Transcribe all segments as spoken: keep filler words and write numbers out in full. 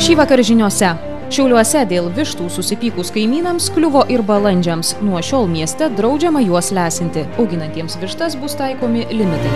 Šįvakar žiniose. Šiauliuose dėl vištų susipykus kaimynams kliuvo ir balandžiams. Nuo šiol mieste draudžiama juos lesinti. Auginantiems vištas bus taikomi limitai.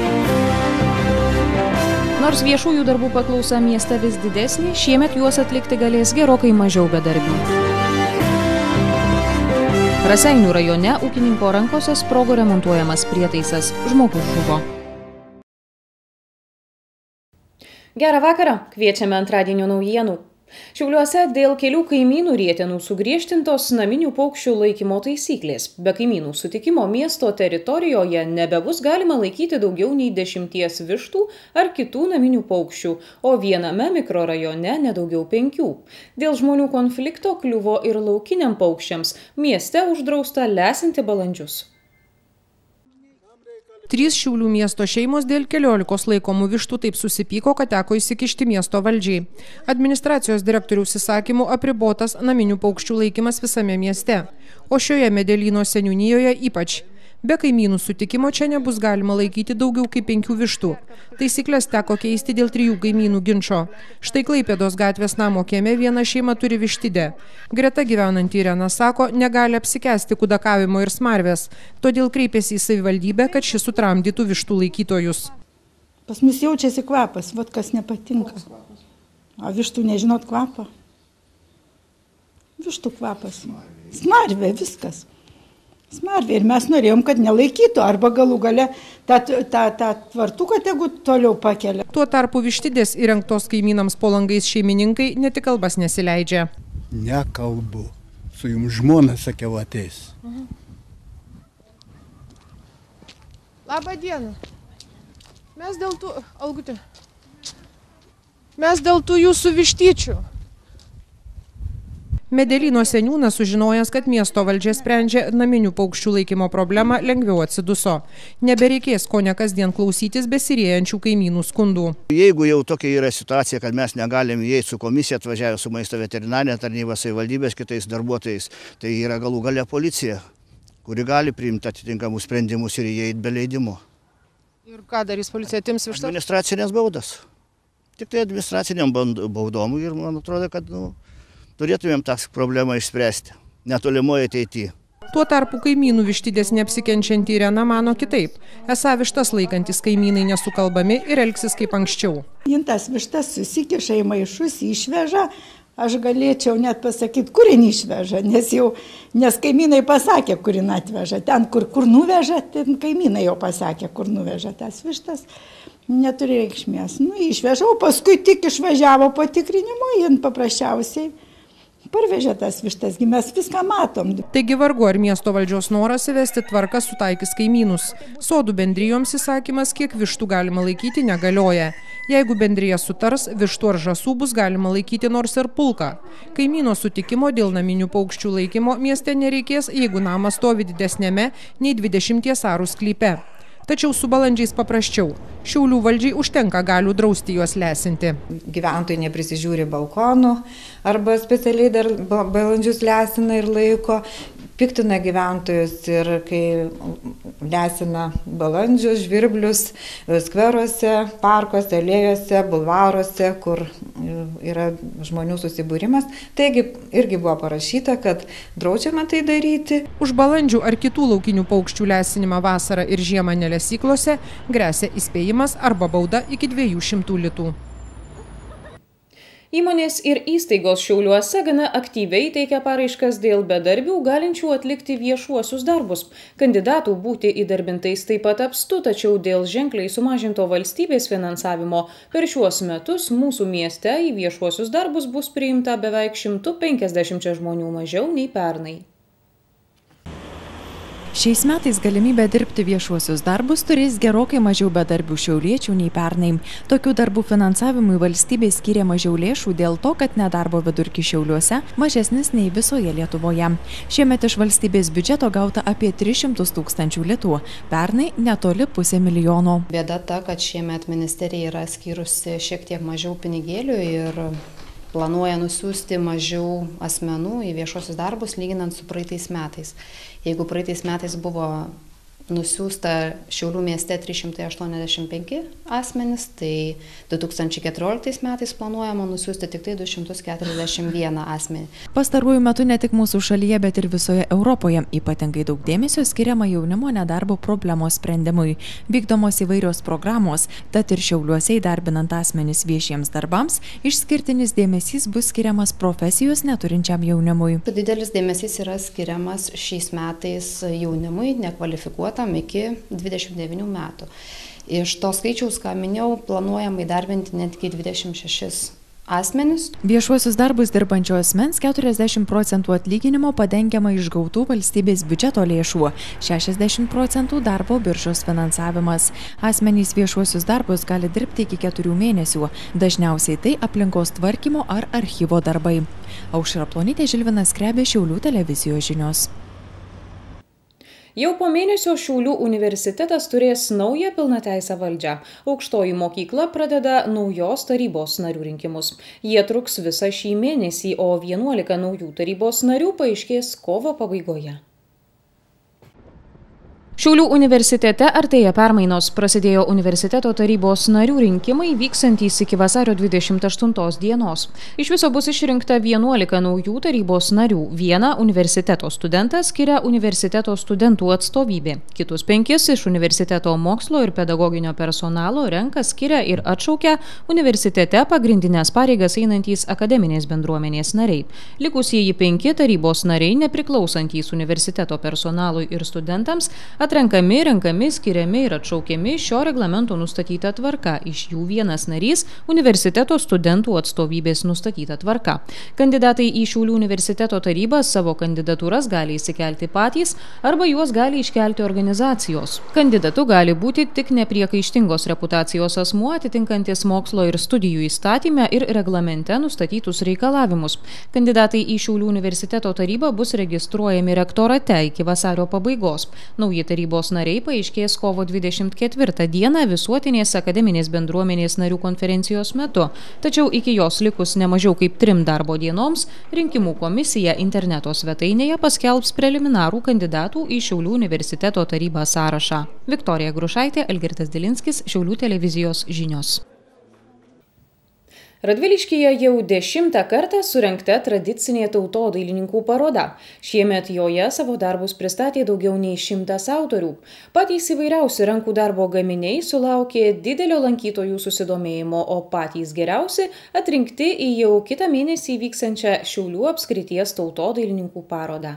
Nors viešųjų darbų paklausa mieste vis didesnė, šiemet juos atlikti galės gerokai mažiau bedarbių. Raseinių rajone ūkininko rankose sprogo remontuojamas prietaisas. Žmogus žuvo. Gerą vakarą, kviečiame antradienio naujienų. Šiauliuose dėl kelių kaimynų rietenų sugriežtintos naminių paukščių laikymo taisyklės. Be kaimynų sutikimo miesto teritorijoje nebebus galima laikyti daugiau nei dešimties vištų ar kitų naminių paukščių, o viename mikrorajone nedaugiau penkių. Dėl žmonių konflikto kliuvo ir laukiniam paukščiams. Mieste uždrausta lesinti balandžius. Trys Šiaulių miesto šeimos dėl keliolikos laikomų vištų taip susipyko, kad teko įsikišti miesto valdžiai. Administracijos direktoriaus įsakymu apribotas naminių paukščių laikymas visame mieste, o šioje Medelyno seniūnijoje ypač. Be kaimynų sutikimo čia nebus galima laikyti daugiau kaip penkių vištų. Taisyklės teko keisti dėl trijų kaimynų ginčo. Štai Klaipėdos gatvės namo kieme viena šeima turi vištidę. Greta gyvenanti Irena sako, negali apsikęsti kudakavimo ir smarvės, todėl kreipėsi į savivaldybę, kad ši sutramdytų vištų laikytojus. Pas mus jaučiasi kvapas, vat kas nepatinka. O vištų nežinot kvapą? Vištų kvapas. Smarvė, viskas. Smarvė. Ir mes norėjom, kad nelaikytų, arba galų gale tą, tą, tą tvartuką tegu toliau pakelia. Tuo tarpu vištidės įrengtos kaimynams po langais šeimininkai ne tik kalbas nesileidžia. Nekalbu. Su jums žmona sakiau ateis. Mhm. Labą dieną. Mes dėl tų, Algutė, mes dėl tų jūsų vištyčių. Medelyno seniūnas sužinojęs, kad miesto valdžia sprendžia naminių paukščių laikymo problemą, lengviau atsiduso. Nebereikės ko ne kasdien klausytis besirėjančių kaimynų skundų. Jeigu jau tokia yra situacija, kad mes negalim įeiti su komisija, atvažiavę su maisto veterinarinė tarnyba, savivaldybės kitais darbuotojais, tai yra galų gale policija, kuri gali priimti atitinkamus sprendimus ir įeiti be leidimo. Ir ką darys policija, atims vištas? Administracinės baudas. Tik tai administraciniam baudom ir man atrodo, kad nu, turėtumėm tą problemą išspręsti netolimoje ateityje. Tuo tarpu kaimynų vištidės neapsikenčianti Irena mano kitaip. Esą vištas laikantis kaimynai nesukalbami ir elgsis kaip anksčiau. Jin tas vištas susikiša į maišus, išveža. Aš galėčiau net pasakyti, kur jin išveža, nes jau, nes kaimynai pasakė, kur jin atveža. Ten, kur, kur nuveža, ten kaimynai jau pasakė, kur nuveža tas vištas. Neturi reikšmės. Nu, išveža, o paskui tik išvažiavo patikrinimo, jin paprasčiausiai parvežė tas vištas, mes viską matom. Taigi vargu ar miesto valdžios noras įvesti tvarką sutaikys kaimynus. Sodų bendrijoms įsakymas, kiek vištų galima laikyti, negalioja. Jeigu bendrija sutars, vištų ar žąsų bus galima laikyti nors ir pulką. Kaimyno sutikimo dėl naminių paukščių laikymo mieste nereikės, jeigu namas stovi didesnėme nei dvidešimties arų sklype. Tačiau su balandžiais paprasčiau. Šiaulių valdžiai užtenka galių drausti juos lesinti. Gyventojai neprisižiūri balkonų arba specialiai dar balandžius lesina ir laiko. Piktina gyventojus ir kai lesina balandžius, žvirblius skveruose, parkuose, alėjose, bulvaruose, kur yra žmonių susibūrimas. Taigi irgi buvo parašyta, kad draudžiama tai daryti. Už balandžių ar kitų laukinių paukščių lesinimą vasarą ir žiemą nelesyklose gresia įspėjimas arba bauda iki dviejų šimtų litų. Įmonės ir įstaigos Šiauliuose gana aktyviai teikia paraiškas dėl bedarbių, galinčių atlikti viešuosius darbus. Kandidatų būti įdarbintais taip pat apstu, tačiau dėl ženkliai sumažinto valstybės finansavimo per šiuos metus mūsų mieste į viešuosius darbus bus priimta beveik šimtu penkiasdešimčia žmonių mažiau nei pernai. Šiais metais galimybę dirbti viešuosius darbus turės gerokai mažiau bedarbių šiauliečių nei pernai. Tokių darbų finansavimui valstybė skyrė mažiau lėšų dėl to, kad nedarbo vidurkis Šiauliuose mažesnis nei visoje Lietuvoje. Šiemet iš valstybės biudžeto gauta apie tris šimtus tūkstančių litų, pernai netoli pusė milijono. Bėda ta, kad šiemet ministerija yra skyrusi šiek tiek mažiau pinigėlių ir planuoja nusiųsti mažiau asmenų į viešuosius darbus lyginant su praeitais metais. Jeigu praeitais metais buvo nusiųsta Šiaulių mieste trys šimtai aštuoniasdešimt penki asmenys, tai du tūkstančiai keturioliktais metais planuojama nusiųsti tik tai du šimtus keturiasdešimt vieną asmenį. Pastaruoju metu ne tik mūsų šalyje, bet ir visoje Europoje ypatingai daug dėmesio skiriama jaunimo nedarbo problemos sprendimui. Vykdomos įvairios programos, tad ir Šiauliuose įdarbinant asmenis viešiems darbams, išskirtinis dėmesys bus skiriamas profesijos neturinčiam jaunimui. Didelis dėmesys yra skiriamas šiais metais jaunimui nekvalifikuotam iki dvidešimt devynių metų. Iš to skaičiaus, ką minėjau, planuojama įdarbinti netgi dvidešimt šešis asmenis. Viešuosius darbus dirbančio asmens keturiasdešimt procentų atlyginimo padengiama iš gautų valstybės biudžeto lėšų, šešiasdešimt procentų darbo biržos finansavimas. Asmenys viešuosius darbus gali dirbti iki keturių mėnesių, dažniausiai tai aplinkos tvarkymo ar archyvo darbai. Aušra Plonytė, Žilvinas Skrebė, Šiaulių televizijos žinios. Jau po mėnesio Šiaulių universitetas turės naują pilnateisę valdžią. Aukštoji mokykla pradeda naujos tarybos narių rinkimus. Jie truks visą šį mėnesį, o vienuolika naujų tarybos narių paaiškės kovo pabaigoje. Šiaulių universitete artėja permainos. Prasidėjo universiteto tarybos narių rinkimai, vyksantys iki vasario dvidešimt aštuntos dienos. Iš viso bus išrinkta vienuolika naujų tarybos narių. Vieną universiteto studentą skiria universiteto studentų atstovybė. Kitus penkis iš universiteto mokslo ir pedagoginio personalo renka, skiria ir atšaukia universitete pagrindinės pareigas einantys akademinės bendruomenės nariai. Likusieji penki tarybos nariai, nepriklausantys universiteto personalui ir studentams, atrenkami, renkami, skiriami ir atšaukiami šio reglamento nustatyta tvarka. Iš jų vienas narys universiteto studentų atstovybės nustatyta tvarka. Kandidatai į Šiaulių universiteto tarybą savo kandidatūras gali įsikelti patys arba juos gali iškelti organizacijos. Kandidatu gali būti tik nepriekaištingos reputacijos asmuo, atitinkantis mokslo ir studijų įstatyme ir reglamente nustatytus reikalavimus. Kandidatai į Šiaulių universiteto tarybą bus registruojami rektorate iki vasario pabaigos. Nauji tarybos nariai paaiškės kovo dvidešimt ketvirtą dieną visuotinės akademinės bendruomenės narių konferencijos metu. Tačiau iki jos likus nemažiau kaip trim darbo dienoms, rinkimų komisija interneto svetainėje paskelbs preliminarų kandidatų į Šiaulių universiteto tarybą sąrašą. Viktorija Grušaitė, Algirdas Dilinskis, Šiaulių televizijos žinios. Radviliškyje jau dešimtą kartą surengta tradicinė tautodailininkų paroda. Šiemet joje savo darbus pristatė daugiau nei šimtas autorių. Patys įvairiausi rankų darbo gaminiai sulaukė didelio lankytojų susidomėjimo, o patys geriausi atrinkti į jau kitą mėnesį vyksiančią Šiaulių apskrities tautodailininkų parodą.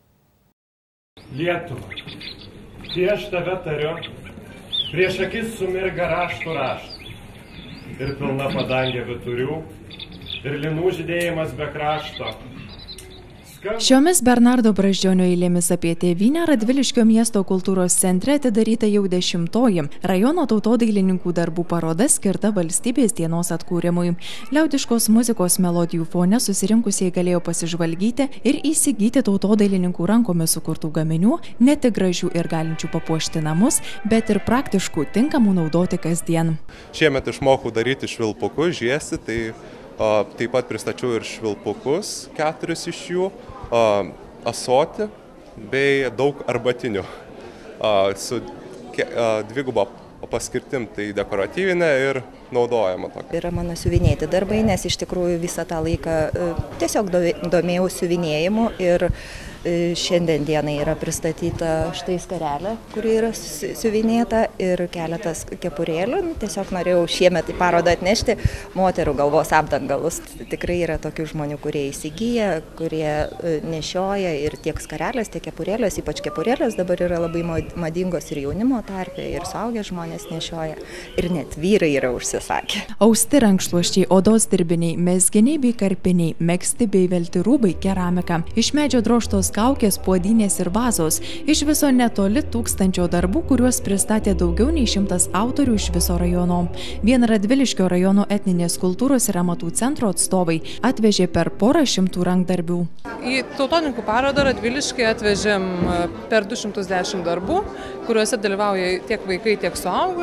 Lietuva, prieš tave tariu, prieš akis sumirga raštų raštų. Ir pilna padangė viturių, ir linų žydėjimas be krašto. Skam... Šiomis Bernardo Brazdžionio eilėmis apie tėvynę Radviliškio miesto kultūros centre atidaryta jau dešimtoji rajono tautodailininkų darbų paroda skirta valstybės dienos atkūrimui. Liaudiškos muzikos melodijų fone susirinkusieji galėjo pasižvalgyti ir įsigyti tautodailininkų rankomis sukurtų gaminių, ne tik gražių ir galinčių papuošti namus, bet ir praktiškų, tinkamų naudoti kasdien. Šiemet išmokau daryti švilpukus, žiesti, tai o, taip pat pristačiau ir švilpukus, keturis iš jų, o, asoti bei daug arbatinių o, su ke, o, dvigubo paskirtim, tai dekoratyvinė ir naudojama tokia. Yra mano siuvinėti darbai, nes iš tikrųjų visą tą laiką tiesiog domėjau siuvinėjimu ir šiandien dienai yra pristatyta štai skarelė, kuri yra siuvinėta ir keletas kepurėlių. Tiesiog norėjau šiemet į parodą atnešti moterų galvos apdangalus. Tikrai yra tokių žmonių, kurie įsigyja, kurie nešioja ir tiek skarelės, tiek kepurėlės, ypač kepurėlės dabar yra labai madingos ir jaunimo tarpe, ir suaugę žmonės nešioja, ir net vyrai yra užsisakę. Austi rankšluosčiai, odos dirbiniai, mezginiai bei karpiniai, megzti bei velti rūbai, keramika. Iš medžio drožtos kaukės, puodynės ir vazos. Iš viso netoli tūkstančio darbų, kuriuos pristatė daugiau nei šimtas autorių iš viso rajono. Vien Radviliškio rajono etninės kultūros ir amatų centro atstovai atvežė per porą šimtų rankdarbių. Į tautodininkų parodą Radviliškai atvežėm per du šimtus dešimt darbų, kuriuose dalyvauja tiek vaikai, tiek suaugę.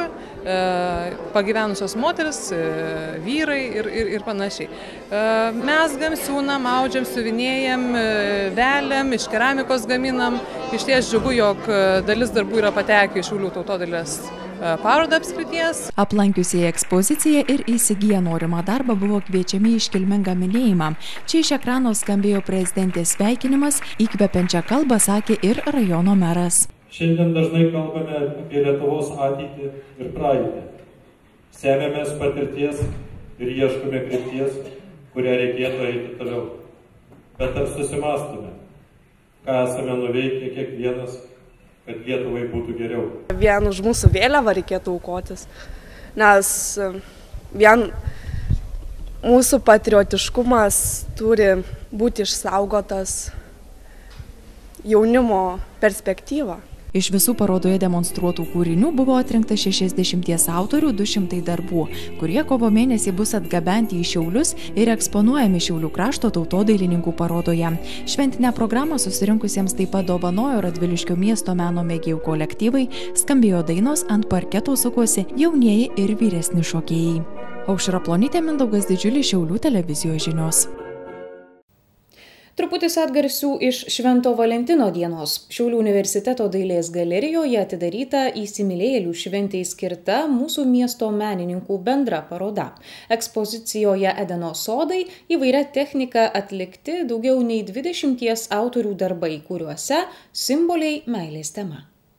pagyvenusios moteris, vyrai ir, ir, ir panašiai. Mezgam, siūnam, audžiam, siuvinėjam, veliam, iš keramikos gaminam. Iš ties džiugu, jog dalis darbų yra patekę iš Šiaulių tautodailės parodą apskrities. Aplankiusieji ekspoziciją ir įsigiję norimą darbą buvo kviečiami į iškilmingą minėjimą. Čia iš ekrano skambėjo prezidentės sveikinimas, įkvepiančią kalbą sakė ir rajono meras. Šiandien dažnai kalbame apie Lietuvos ateitį ir praeitį. Semiamės patirties ir ieškome krypties, kurią reikėtų eiti toliau. Bet ar susimąstome, ką esame nuveikę kiekvienas, kad Lietuvai būtų geriau? Vien už mūsų vėliavą reikėtų aukotis, nes vien mūsų patriotiškumas turi būti išsaugotas jaunimo perspektyva. Iš visų parodoje demonstruotų kūrinių buvo atrinkta šešiasdešimties autorių du šimtai darbų, kurie kovo mėnesį bus atgabenti į Šiaulius ir eksponuojami Šiaulių krašto tautodailininkų parodoje. Šventinę programą susirinkusiems taip pat dovanojo Radviliškio miesto meno mėgėjų kolektyvai, skambėjo dainos, ant parketo sukosi jaunieji ir vyresni šokėjai. Aušra Plonytė, Mindaugas Didžiulis, Šiaulių televizijos žinios. Truputis atgarsių iš Švento Valentino dienos. Šiaulių universiteto dailės galerijoje atidaryta įsimylėjėlių šventei skirta mūsų miesto menininkų bendra paroda. Ekspozicijoje Edeno sodai įvairia technika atlikti daugiau nei dvidešimties autorių darbai, kuriuose simboliai meilės tema.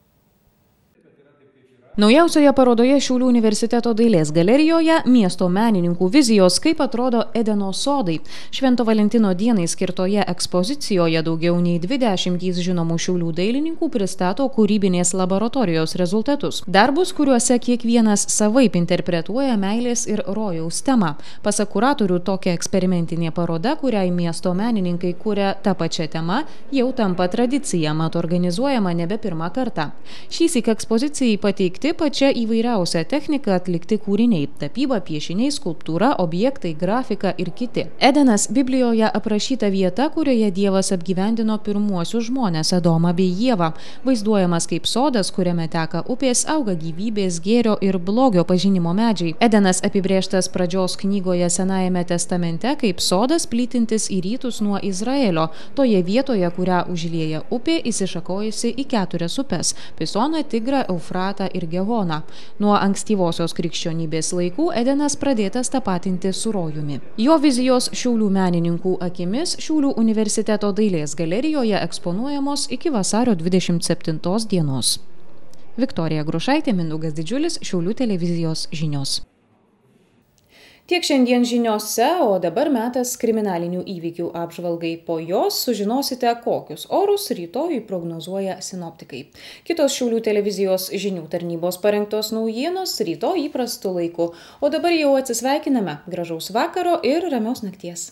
Naujausioje parodoje Šiaulių universiteto dailės galerijoje miesto menininkų vizijos, kaip atrodo Edeno sodai. Švento Valentino dienai skirtoje ekspozicijoje daugiau nei dvidešimtys žinomų Šiaulių dailininkų pristato kūrybinės laboratorijos rezultatus. Darbus, kuriuose kiekvienas savaip interpretuoja meilės ir rojaus temą. Pasak kuratorių, tokia eksperimentinė paroda, kuriai miesto menininkai kuria tą pačią temą, jau tampa tradicija, mat organizuojama nebe pirmą kartą. Šįsyk ekspozicijai pateikti pačia įvairiausia technika atlikti kūriniai – tapyba, piešiniai, skulptūra, objektai, grafika ir kiti. Edenas Biblijoje aprašyta vieta, kurioje Dievas apgyvendino pirmuosius žmones Adomą bei Ievą, vaizduojamas kaip sodas, kuriame teka upės, auga gyvybės, gėrio ir blogio pažinimo medžiai. Edenas apibrėžtas pradžios knygoje Senajame testamente kaip sodas plytintis į rytus nuo Izraelio, toje vietoje, kurią užlieja upė, įsišakojusi į keturias upes – Pisoną, Tigrą, Eufratą ir Gehoną. Nuo ankstyvosios krikščionybės laikų Edenas pradėtas tapatinti su rojumi. Jo vizijos Šiaulių menininkų akimis Šiaulių universiteto dailės galerijoje eksponuojamos iki vasario dvidešimt septintos dienos. Viktorija Grušaitė, Mindaugas Didžiulis, Šiaulių televizijos žinios. Tiek šiandien žiniose, o dabar metas kriminalinių įvykių apžvalgai. Po jos sužinosite, kokius orus rytojui prognozuoja sinoptikai. Kitos Šiaulių televizijos žinių tarnybos parengtos naujienos rytoj įprastu laiku. O dabar jau atsisveikiname. Gražaus vakaro ir ramios nakties.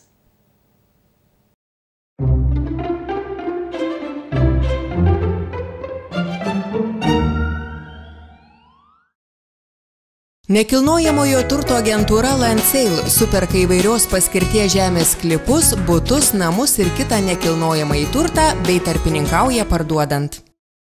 Nekilnojamojo turto agentūra Landsale superka įvairios paskirties žemės sklypus, butus, namus ir kitą nekilnojamąjį turtą bei tarpininkauja parduodant.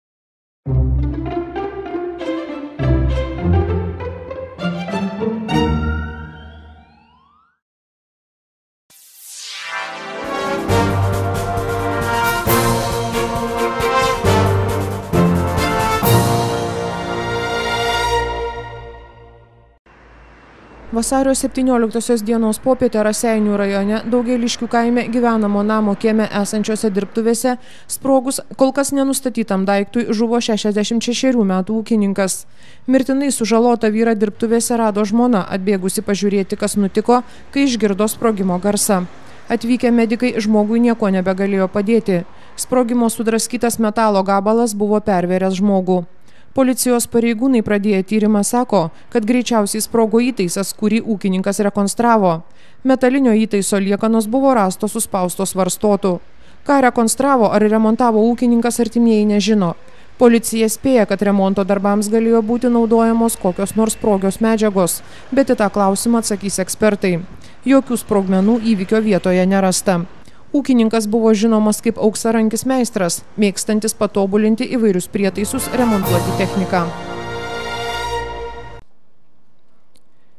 Vasario septynioliktosios dienos popietę Raseinių rajone Daugėliškių kaime gyvenamo namo kieme esančiose dirbtuvėse sprogus kol kas nenustatytam daiktui žuvo šešiasdešimt šešerių metų ūkininkas. Mirtinai sužalota vyrą dirbtuvėse rado žmona, atbėgusi pažiūrėti, kas nutiko, kai išgirdo sprogimo garsą. Atvykę medikai žmogui nieko nebegalėjo padėti. Sprogimo sudraskytas metalo gabalas buvo pervėręs žmogų. Policijos pareigūnai pradėję tyrimą sako, kad greičiausiai sprogo įtaisas, kurį ūkininkas rekonstravo. Metalinio įtaiso liekanos buvo rastos suspaustos varstotų. Ką rekonstravo ar remontavo ūkininkas, artimieji nežino. Policija spėja, kad remonto darbams galėjo būti naudojamos kokios nors sprogios medžiagos, bet į tą klausimą atsakys ekspertai. Jokių sprogmenų įvykio vietoje nerasta. Ūkininkas buvo žinomas kaip auksarankis meistras, mėgstantis patobulinti įvairius prietaisus, remontuoti techniką.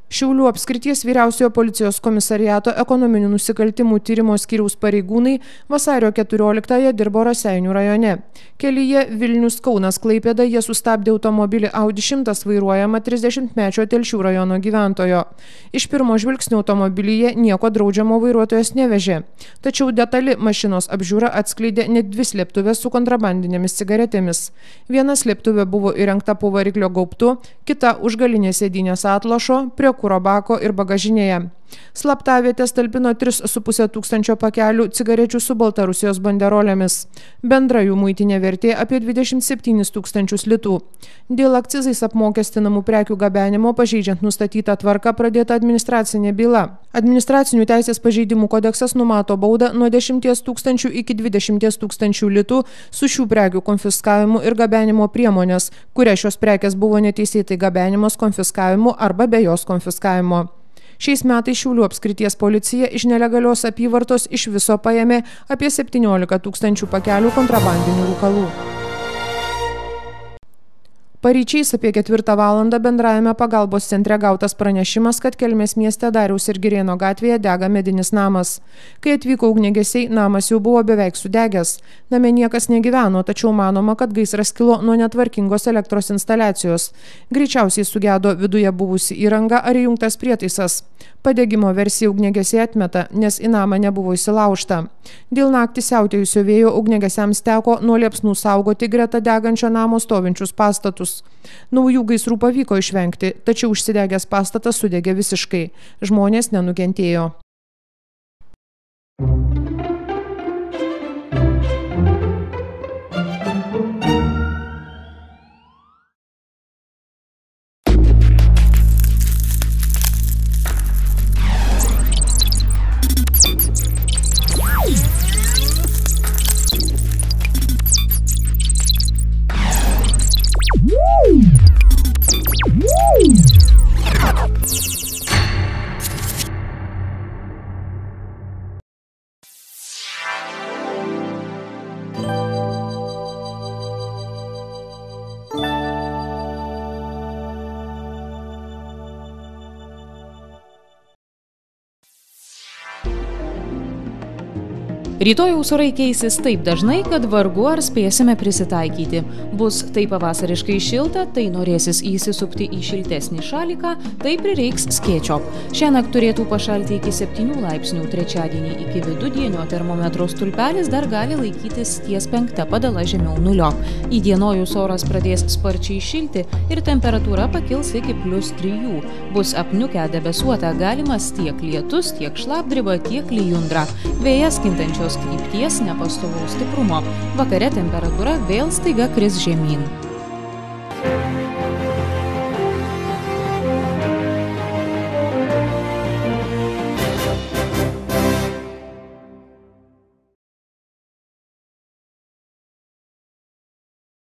Šiaulių apskrities vyriausiojo policijos komisariato ekonominių nusikaltimų tyrimo skyriaus pareigūnai vasario keturioliktąją dirbo Raseinių rajone. Kelyje Vilnius-Kaunas Klaipėda jie sustabdė automobilį Audi šimtas vairuojamą trisdešimtmečio Telšių rajono gyventojo. Iš pirmo žvilgsnio automobilyje nieko draudžiamo vairuotojas nevežė. Tačiau detali mašinos apžiūra atskleidė net dvi slėptuvės su kontrabandinėmis cigaretėmis. Viena slėptuvė buvo įrengta po variklio gaubtu, kita už galinės sėdynės atlošo, prie kuro bako ir bagažinėje. Slaptavietės talpino tris su pusė tūkstančio pakelių cigarečių su Baltarusijos banderolėmis. Bendra jų muitinė vertė apie dvidešimt septynis tūkstančius litų. Dėl akcizais apmokestinamų prekių gabenimo pažeidžiant nustatytą tvarką pradėta administracinė byla. Administracinių teisės pažeidimų kodeksas numato baudą nuo dešimties tūkstančių iki dvidešimties tūkstančių litų su šių prekių konfiskavimu ir gabenimo priemonės, kuria šios prekės buvo neteisėtai gabenimos konfiskavimu arba be jos konfiskavimo. Šiais metais Šiaulių apskrities policija iš nelegalios apyvartos iš viso paėmė apie septyniolika tūkstančių pakelių kontrabandinių rūkalų. Paryčiais apie ketvirtą valandą bendrajame pagalbos centre gautas pranešimas, kad Kelmės mieste Dariaus ir Girėno gatvėje dega medinis namas. Kai atvyko ugniagesiai, namas jau buvo beveik sudegęs. Name niekas negyveno, tačiau manoma, kad gaisras kilo nuo netvarkingos elektros instaliacijos. Greičiausiai sugedo viduje buvusi įranga ar įjungtas prietaisas. Padegimo versiją ugniagesiai atmeta, nes į namą nebuvo įsilaužta. Dėl naktį siautėjusio vėjo ugniagesiams teko nuo liepsnų saugoti greta degančio namo stovinčius pastatus. Naujų gaisrų pavyko išvengti, tačiau užsidegęs pastatas sudegė visiškai. Žmonės nenukentėjo. Rytojaus orai keisis taip dažnai, kad vargu ar spėsime prisitaikyti. Bus taip pavasariškai šilta, tai norėsis įsisupti į šiltesnį šaliką, tai prireiks skėčio. Šiąnakt turėtų pašalti iki septynių laipsnių, trečiadienį iki vidudienio termometro stulpelis dar gali laikytis ties penkta padala žemiau nulio. Įdienojus oras pradės sparčiai šilti ir temperatūra pakils iki plius trijų. Bus apniukę debesuota, galimas tiek lietus, tiek šlapdriba, tiek lijundra. Vėjas kintančios krypties nepastovaus stiprumo. Vakare temperatūra vėl staiga kris žemyn.